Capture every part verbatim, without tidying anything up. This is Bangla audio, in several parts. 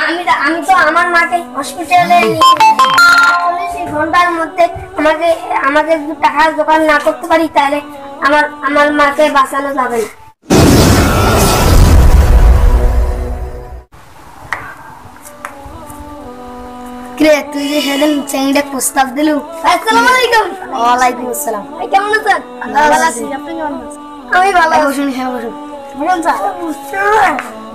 আমি আমি তো আমার মাকে হসপিটালে নিয়ে চল্লিশ ঘন্টার মধ্যে আমাকে আমাকে যদি টাকা জোগাড় না করতে পারি তাহলে আমার আমার মাকে বাঁচানো যাবে না। কিরে তুই যে সেদিন চেংড়ে প্রস্তাব দিলু। আসসালামু আলাইকুম। ওয়ালাইকুম আসসালাম। ভাই কেমন আছেন? ভালো আছি। আপনি কেমন আছেন? আমি ভালো আছি। বসুন, হ্যাঁ বসুন। বলুন স্যার।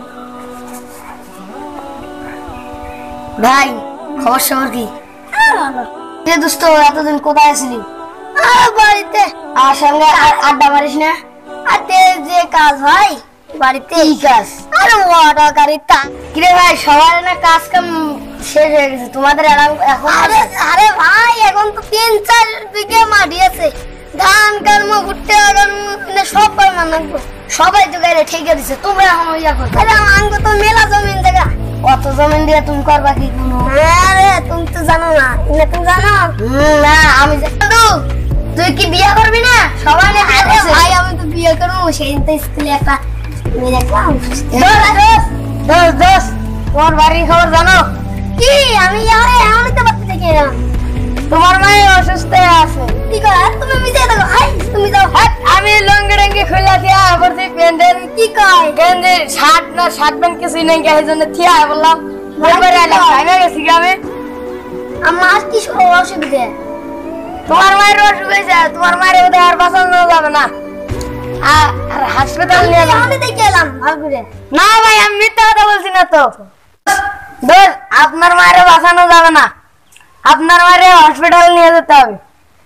ভাই খবর সবর কি? রে দোস্ত এতদিন কোথায় ছিলি? বাড়িতে। আর সঙ্গে আড্ডা মারিস না? আতে যে কাজ ভাই বাড়িতে। কি কাজ? আরে ওয়াটার গাড়ি তা। কিরে ভাই সবার না কাজ কাম শেষ হয়ে গেছে, তোমাদের এখন? আরে আরে ভাই এখন তো তিন চার বিঘে মাটি আছে, ধান কর্ম ভুট্টা কর্ম সব কর্ম লাগবে, সবাই তো গাড়ি ঠিক দিছে। তোমরা এখন ইয়া করো। আরে আমাকে তো মেলা জমিন জায়গা, অত জমিন দিয়ে তুমি করবা কি কোনো? আরে তুমি তো জানো না। না তুমি জানো না? আমি জানো। তুই কি বিয়ে করবি না? সবাই ভাই আমি তো বিয়ে করবো। সেদিন তো স্কুলে একটা মেয়ে দেখলাম। দোস দোস তোমার বাড়ির খবর জানো কি? আমি এমনই তো বাচ্চা থেকে এলাম। তোমার মায়ের অসুস্থ আছে। কি কর তুমি? মিশে দেখো। হাই তুমি যাও। আমি লঙ্গি রঙ্গি খুলে দিয়া পড়ছি প্যান্ডেল। কি কয় প্যান্ডেল শার্ট না শার্ট প্যান্ট কিছুই নাই, এই জন্য থিয়া বললাম বলবারে আইলাম। আমি গেছি গ্রামে। আমার কি অসুবিধা? তোমার মায়ের অসুখ হয়েছে, তোমার মায়ের ওদের আর বাঁচানো যাবে না। আর হাসপাতাল নিয়ে আমি দেখে এলাম ভালো করে। না ভাই আমি মিথ্যা কথা বলছি না তো। দোস আপনার মায়ের বাঁচানো যাবে না, আপনার মায়ের হসপিটাল নিয়ে যেতে হবে।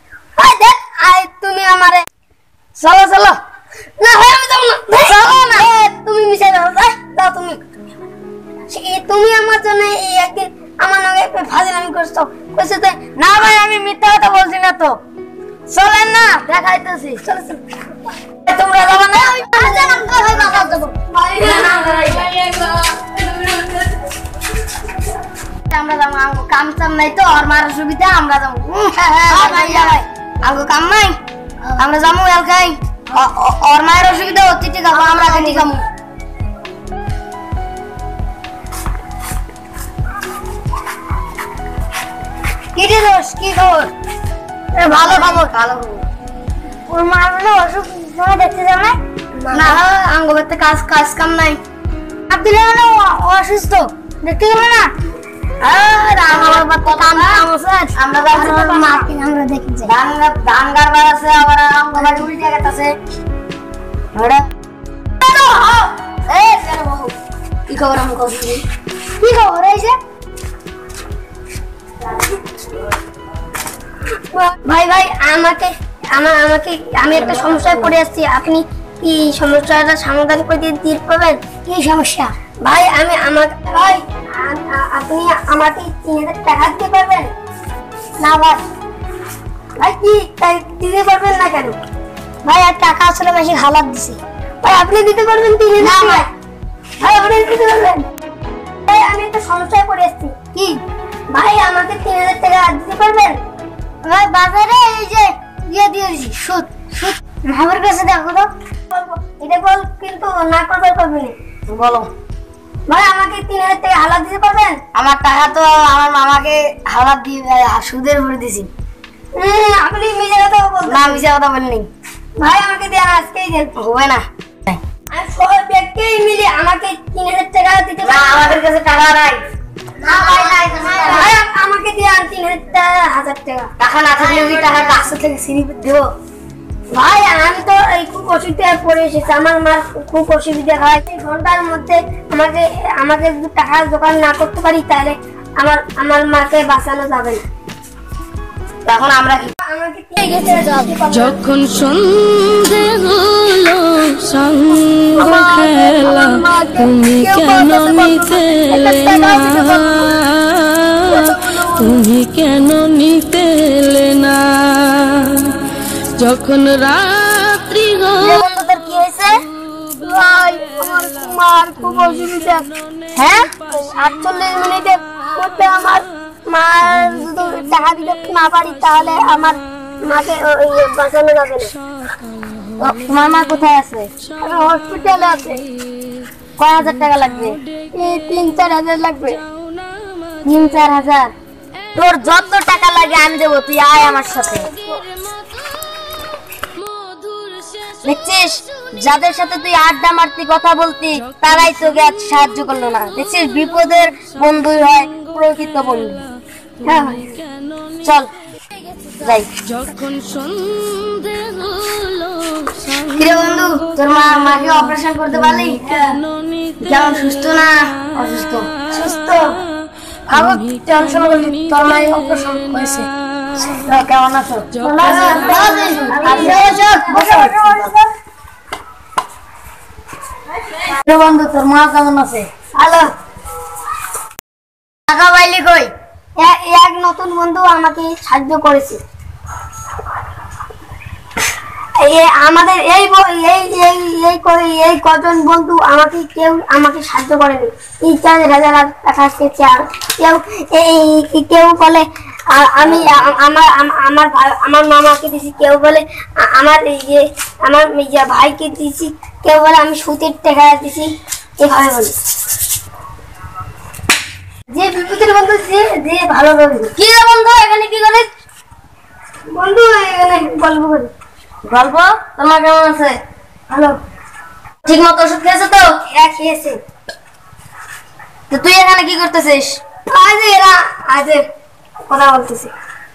তুমি আমারে চলো চলো। না ভাই আমি যাবো না। চলো না তুমি মিশে যাও। যাও তুমি। তুমি আমার জন্য এই একদিন আমার নামে ফাজিলামি করছো কইছো তো। না ভাই আমি মিথ্যা কথা বলছি না তো। চলেন না দেখাইতেছি। চলো চলো। তোমরা যাবে না? আমি জানাম তো ভাই বাবা যাব। আমরা যাবো, আমগো কাম চাম নাই তো, আর মার সুবিধা আমরা যাবো। হ্যাঁ হ্যাঁ ভাই ভাই আমগো কাম নাই, আমরা যাবো এলকাই। আর মায়ের অসুবিধা হচ্ছে ঠিক আছে, আমরা কাটি খামু। কি রে দোষ কি খবর? ভালো খবর ভালো খবর। ওর মার বলে অসুখ তোমার দেখতে যাও না? না আমগো বাড়িতে কাজ কাজ কাম নাই। আপনি বলে অসুস্থ দেখতে গেল না? আর আমার বাড়িতে কাম কাম আছে, আমরা যাবো মাটি আমরা দেখি যে ধান ধান গাড়বার আছে, আবার আমগো বাড়ি উল্টে গেছে। ওরা এই চলো বাবু কি খবর? আমি কইছি কি খবর হইছে ভাই? ভাই আমাকে আমার আমাকে আমি একটা সমস্যায় পড়ে আসছি, আপনি কি সমস্যাটা সমাধান করে দিয়ে দিতে পারবেন? কি সমস্যা ভাই? আমি আমার ভাই আপনি আমাকে তিন হাজার টাকা দিতে পারবেন? না ভাই। ভাই কি দিতে পারবেন না কেন? ভাই আর টাকা আসলে বেশি হালাত দিছি। ভাই আপনি দিতে পারবেন তিন হাজার? না ভাই। ভাই আপনি দিতে পারবেন? ভাই আমি একটা সমস্যায় পড়ে আসছি। কি ভাই আমাকে তিন হাজার টাকা দিতে পারবেন? ভাই বাজারে এই যে ইয়ে দিয়েছি সুদ সুদ আমার কাছে দেখো তো। এটা বল কিন্তু না করবার পারবে না। বলো ভাই আমাকে তিন হাজার টাকা হালাত দিতে পারবেন? আমার টাকা তো আমার মামাকে হালাত দিয়ে সুদের ভরে দিয়েছি। হম আপনি মিশে কথা বলছেন। না মিশে কথা বলিনি ভাই, আমাকে দেন আজকেই দেন। হবে না, আমি সবাই ব্যক্তিই মিলে আমাকে তিন হাজার টাকা দিতে পারবেন? না আমাদের কাছে টাকা নাই। না ভাই নাই ভাই, আমাকে দেন তিন হাজার টাকা। টাকা না থাকলে কি টাকা কাছে থেকে সিঁড়ি দেবো? ভাই আমি তো এই খুব অসুবিধায় পড়ে এসেছি, আমার মার খুব অসুবিধা হয়। এই ঘন্টার মধ্যে আমাকে আমাকে যদি টাকা জোগাড় না করতে পারি তাহলে আমার আমার মাকে বাঁচানো যাবে না। তখন আমরা কি আমাকে যখন সন্ধে হলো সঙ্গ খেলা তুমি কেন নিতে না, তুমি কেন নিতে না, যখন রাত্রি বন্ধুদের কি হয়েছে ভাই? আমার মার খুব অসুবিধা। হ্যাঁ আটচল্লিশ মিনিটের মধ্যে আমার মার যদি টাকা দিতে না পারি তাহলে আমার মাকে বাঁচানো যাবে না। তোমার মা কোথায় আছে? হসপিটালে আছে। কয় হাজার টাকা লাগবে? তিন চার হাজার লাগবে। তিন চার হাজার তোর যত টাকা লাগে আমি দেবো, তুই আয় আমার সাথে। দেখছিস যাদের সাথে তুই আড্ডা মারতি কথা বলতি তারাই তোকে আজ সাহায্য করলো না। দেখছিস বিপদের বন্ধুই হয় প্রকৃত বন্ধু। হ্যাঁ চল যাই। যখন সন্ধে হলো কিরে বন্ধু, তোর মা মাকে অপারেশন করতে পারলি? কেমন, সুস্থ না অসুস্থ? সুস্থ। ভাবো টেনশন করলি, তোর মা অপারেশন করেছে। কেমন আছো? বন্ধু তোর মা কেমন আছে? ভালো। টাকা পাইলি কই? এক নতুন বন্ধু আমাকে সাহায্য করেছে। আমাদের এই এই কজন বন্ধু আমাকে কেউ আমাকে সাহায্য করেনি। এই চার হাজার টাকা কেউ কেউ বলে আমি আমার আমার আমার মামাকে দিছি, কেউ বলে আমার ইয়ে আমার ভাইকে দিছি, কেউ বলে আমি সুতির টাকা দিছি। এভাবে বলি যে বিপদের বন্ধু যে যে ভালো বন্ধু। কি রে বন্ধু এখানে কি করিস? বন্ধু এখানে গল্প করি। গল্প? তোমার কেমন আছে? ভালো। ঠিক মতো ওষুধ খেয়েছো তো? হ্যাঁ খেয়েছি। তো তুই এখানে কি করতেছিস? আজ এরা আজ কথা বলতেছি।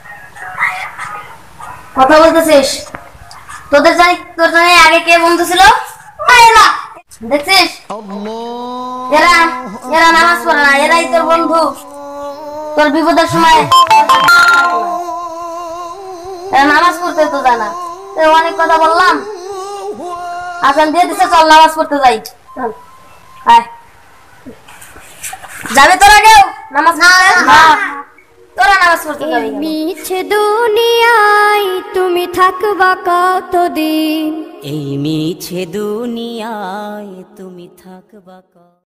কথা বলতেছিস? তোদের জানি তোর জানি আগে কে বন্ধু ছিল? এরা দেখছিস এরা এরা নামাজ পড়ে না, এরাই তোর বন্ধু। তোর বিপদের সময় এরা নামাজ পড়তে তো যায় না। অনেক কথা বললাম, আজান দিয়ে দিছে, চল নামাজ পড়তে যাই। চল আয়। যাবে তোরা কেউ নামাজ পড়তে? তোরা নামাজ পড়তে যাবি? মিছে দুনিয়ায় তুমি থাকবা কতদিন, এই মিছে দুনিয়ায় তুমি থাকবা।